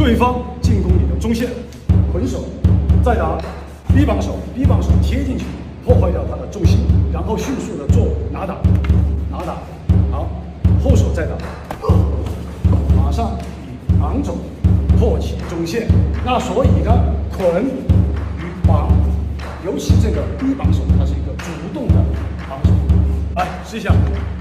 对方进攻你的中线，捆手，再打 B 绑手贴进去，破坏掉他的重心，然后迅速的做拿打，好，后手再打，马上以昂肘破起中线。那所以呢，捆与绑，尤其这个 B 绑手，它是一个主动的绑手。来试一下。